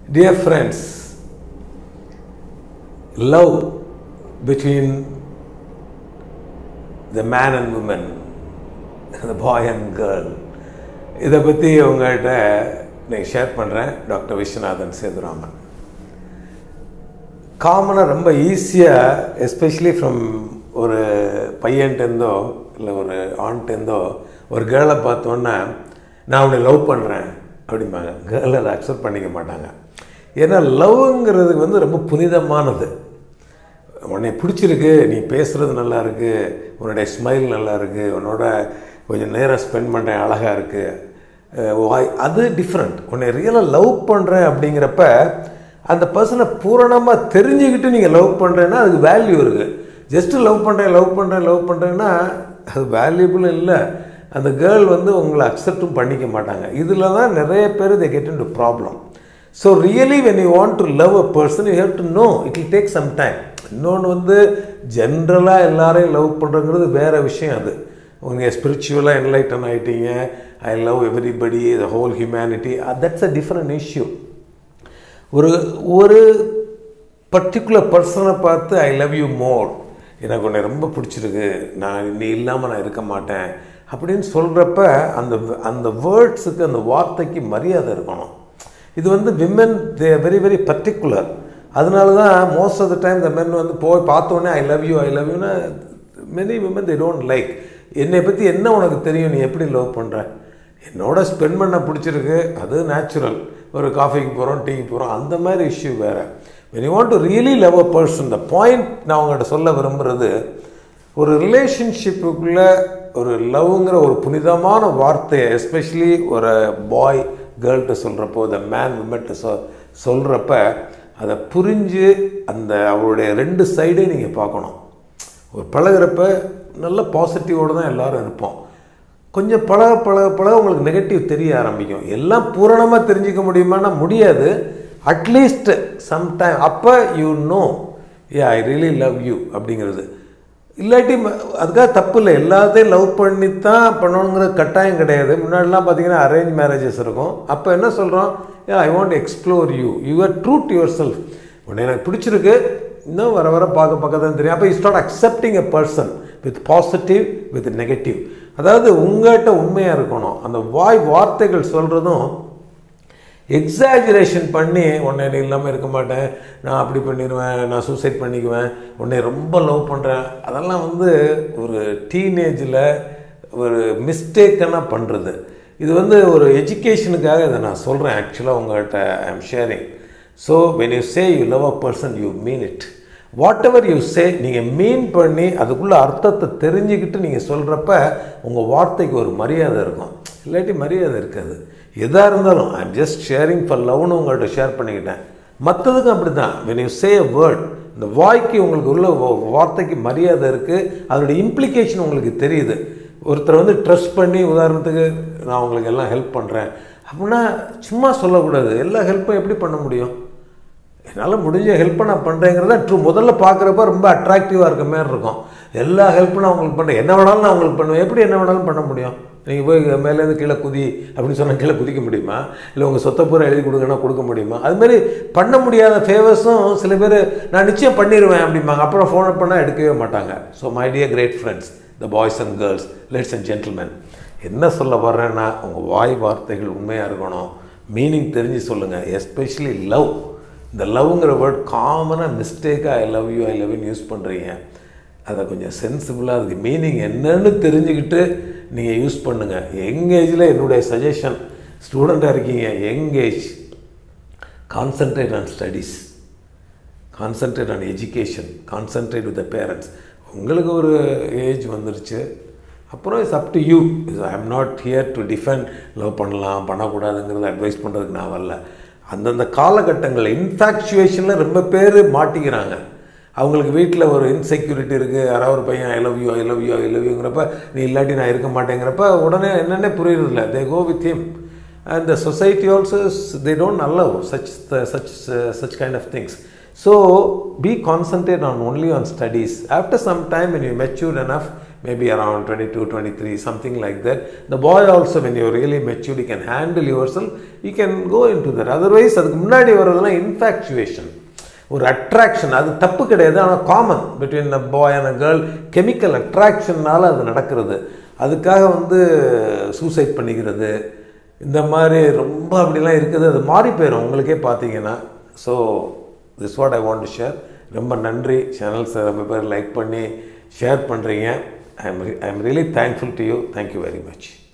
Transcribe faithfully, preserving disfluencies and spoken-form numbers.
Dear friends, love between the man and woman, the boy and girl, இதை பற்றி உங்கள்கிட்ட நான் ஷேர் பண்ணுறேன். டாக்டர் விஸ்வநாதன் சேதுராமன். காமனாக ரொம்ப ஈஸியாக, எஸ்பெஷலி ஃப்ரம் ஒரு பையன்ட்டேருந்தோ இல்லை ஒரு ஆண்ட்டேருந்தோ ஒரு கேர்ளை பார்த்தோன்னா நான் அவனை லவ் பண்ணுறேன் அப்படிம்பாங்க. கேர்ள் அதை அக்செப்ட் பண்ணிக்க மாட்டாங்க. ஏன்னா லவ்ங்கிறதுக்கு வந்து ரொம்ப புனிதமானது. உன்னை பிடிச்சிருக்கு, நீ பேசுகிறது நல்லா இருக்குது, உன்னுடைய ஸ்மைல் நல்லா இருக்குது, உன்னோட கொஞ்சம் நேரம் ஸ்பெண்ட் பண்ணுறேன், அழகாக இருக்குது, அது டிஃப்ரெண்ட். உன்னை ரியலாக லவ் பண்ணுறேன் அப்படிங்கிறப்ப அந்த பர்சனை பூரணமாக தெரிஞ்சுக்கிட்டு நீங்கள் லவ் பண்ணுறேன்னா அதுக்கு வேல்யூ இருக்குது. ஜஸ்ட்டு லவ் பண்ணுறேன் லவ் பண்ணுறேன் லவ் பண்ணுறேன்னா அது வேல்யூபிள் இல்லை. அந்த கேர்ள் வந்து உங்களை அக்செப்டும் பண்ணிக்க மாட்டாங்க. இதில் தான் நிறைய பேர் they get into problem. So really when you want to love a person, you have to know it will take some time. இன்னொன்று வந்து ஜென்ரலாக எல்லாரையும் லவ் பண்ணுறங்கிறது வேறு விஷயம். அது உங்கள் ஸ்பிரிச்சுவலாக என்லைட்டன் ஆகிட்டீங்க, I love everybody, the whole humanity, that's a different issue. ஒரு ஒரு பர்டிகுலர் பர்சனை பார்த்து ஐ லவ் யூ மோர், எனக்கு உன்னை ரொம்ப பிடிச்சிருக்கு, நான் நீ இல்லாமல் நான் இருக்க மாட்டேன் அப்படின்னு சொல்கிறப்ப அந்த அந்த வேர்ட்ஸுக்கு, அந்த வார்த்தைக்கு மரியாதை இருக்கணும். இது வந்து women they very very particular. அதனால தான் most of the time the men வந்து போய் பார்த்தோன்னே I love you I love யூன்னா many women they don't like. என்னை பற்றி என்ன உனக்கு தெரியும், நீ எப்படி லவ் பண்ணுற, என்னோட ஸ்பெண்ட் பண்ண பிடிச்சிருக்கு, அது நேச்சுரல். ஒரு காஃபிக்கு போகிறோம், டீக்கு போகிறோம், அந்த மாதிரி இஷ்யூ வேறு. when you want to really love a person, the point நான் உங்கள்கிட்ட சொல்ல விரும்புகிறது, ஒரு ரிலேஷன்ஷிப்புக்குள்ளே ஒரு லவ்ங்கிற ஒரு புனிதமான வார்த்தையை எஸ்பெஷலி ஒரு பாய் கேர்ள்கிட்ட சொல்கிறப்போ, த மேன் விமென்ட்ட சொ சொல்கிறப்ப அதை புரிஞ்சு அந்த அவருடைய ரெண்டு சைடையும் நீங்கள் பார்க்கணும். ஒரு பழகிறப்ப நல்ல பாசிட்டிவோடு தான் எல்லோரும் இருப்போம். கொஞ்சம் பழக பழக பழக உங்களுக்கு நெகட்டிவ் தெரிய ஆரம்பிக்கும். எல்லாம் பூரணமாக தெரிஞ்சிக்க முடியுமானா முடியாது. அட்லீஸ்ட் சம்டைம் அப்போ you know a I really love you அப்படிங்கிறது. இல்லாட்டி அதுக்காக தப்பு இல்லை, எல்லாத்தையும் லவ் பண்ணித்தான் பண்ணணுங்கிற கட்டாயம் கிடையாது. முன்னாடிலாம் பார்த்தீங்கன்னா அரேஞ்ச் மேரேஜஸ் இருக்கும். அப்போ என்ன சொல்கிறோம், a I want explore you, you are true to yourself. உடனே எனக்கு பிடிச்சிருக்கு, இன்னும் வர வர பார்க்க பார்க்க தான் தெரியும். அப்போ you start accepting a person with positive with negative. அதாவது உங்கள்கிட்ட உண்மையாக இருக்கணும். அந்த வாய் வார்த்தைகள் சொல்கிறதும் எக்ஸாஜரேஷன் பண்ணி உன்னை இல்லாமல் இருக்க மாட்டேன், நான் அப்படி பண்ணிடுவேன், நான் சூசைட் பண்ணிக்குவேன், உன்னை ரொம்ப லவ் பண்ணுறேன், அதெல்லாம் வந்து ஒரு டீனேஜில் ஒரு மிஸ்டேக்கான பண்ணுறது. இது வந்து ஒரு எஜுகேஷனுக்காக இதை நான் சொல்கிறேன். ஆக்சுவலாக உங்கள்கிட்ட I am sharing. So when you say you love a person, you mean it. Whatever you say, நீங்கள் மீன் பண்ணி அதுக்குள்ளே அர்த்தத்தை தெரிஞ்சுக்கிட்டு நீங்கள் சொல்கிறப்ப உங்கள் வார்த்தைக்கு ஒரு மரியாதை இருக்கும். இல்லாட்டி மரியாதை இருக்காது. எதாக இருந்தாலும் I am just sharing for லவ்னு உங்கள்கிட்ட ஷேர் பண்ணிக்கிட்டேன். மற்றதுக்கும் அப்படி தான். When you say a word, இந்த வாய்க்கு உங்களுக்கு உள்ள வார்த்தைக்கு மரியாதை இருக்குது, அதோடைய இம்ப்ளிகேஷன் உங்களுக்கு தெரியுது. ஒருத்தர் வந்து ட்ரஸ்ட் பண்ணி, உதாரணத்துக்கு நான் உங்களுக்கு எல்லாம் ஹெல்ப் பண்ணுறேன் அப்படின்னா சும்மா சொல்லக்கூடாது. எல்லா ஹெல்ப்பும் எப்படி பண்ண முடியும், என்னால் முடிஞ்ச ஹெல்ப்பை நான் பண்ணுறேங்கிறத ட்ரூ. முதல்ல பார்க்குறப்ப ரொம்ப அட்ராக்டிவாக இருக்க மாதிரி இருக்கும். எல்லா ஹெல்ப்பும் நான் உங்களுக்கு பண்ணுறேன், என்ன வேணாலும் நான் உங்களுக்கு பண்ணுவேன். எப்படி என்ன வேணாலும் பண்ண முடியும்? நீங்கள் போய் மேலேருந்து கீழே குதி அப்படின்னு சொன்னால் கீழே குதிக்க முடியுமா? இல்லை உங்கள் சொத்தை பூரா எழுதி கொடுங்கன்னா கொடுக்க முடியுமா? அதுமாரி பண்ண முடியாத ஃபேவர்ஸும் சில பேர் நான் நிச்சயம் பண்ணிடுவேன் அப்படிம்பாங்க. அப்புறம் ஃபோன் பண்ணால் எடுக்கவே மாட்டாங்க. So my dear great friends, the boys and girls, ladies and gentlemen, என்ன சொல்ல வர்றேன்னா உங்கள் வாய் வார்த்தைகள் உண்மையாக இருக்கணும். மீனிங் தெரிஞ்சு சொல்லுங்கள். Especially love. இந்த லவ்ங்கிற வேர்ட் காமனாக மிஸ்டேக்காக I love you I love யூன்னு யூஸ் பண்ணுறீங்க. அதை கொஞ்சம் சென்சிபிளாக அதுக்கு மீனிங் என்னன்னு தெரிஞ்சுக்கிட்டு நீங்கள் யூஸ் பண்ணுங்கள். யங் ஏஜில் என்னுடைய சஜஷன், ஸ்டூடெண்ட்டாக இருக்கீங்க, young age, concentrate on studies, concentrate on education, concentrate with the parents. உங்களுக்கு ஒரு ஏஜ் வந்துருச்சு, அப்புறம் it's up to you. I am not here to defend love பண்ணலாம் பண்ணக்கூடாதுங்கிறத அட்வைஸ் பண்ணுறதுக்கு நான் வரல. அந்தந்த காலகட்டங்களில் இன்ஃபேக்சுவேஷனில் ரொம்ப பேர் மாட்டிக்கிறாங்க. அவங்களுக்கு வீட்டில் ஒரு இன்செக்யூரிட்டி இருக்குது. யாராவது ஒரு பையன் I love you I love you I love யூங்கிறப்ப நீ இல்லாட்டி நான் இருக்க மாட்டேங்கிறப்ப உடனே என்னென்ன புரியுறதில்ல. They go with him and the society also they don't allow such such such kind of things. So be concentrate on only on studies. After some time when you mature enough, maybe around twenty-two, twenty-three, something like that. The boy also, when you're really matured, you can handle yourself, you can go into that. Otherwise, அதுக்கு முன்னாடி வரதுலாம் infatuation, ஒரு attraction. அது தப்பு கிடையாது, ஆனால் common between a boy and a girl. Chemical அட்ராக்ஷன்னால அது நடக்கிறது. அதுக்காக வந்து சூசைட் பண்ணிக்கிறது, இந்த மாதிரி ரொம்ப அப்படிலாம் இருக்குது. அது மாறி போயிடும் உங்களுக்கே பார்த்தீங்கன்னா. So this what I want to share. ரொம்ப நன்றி. சேனல்ஸை ரொம்ப பேர் லைக் பண்ணி ஷேர் பண்ணுறீங்க. I am I am really thankful to you. Thank you very much.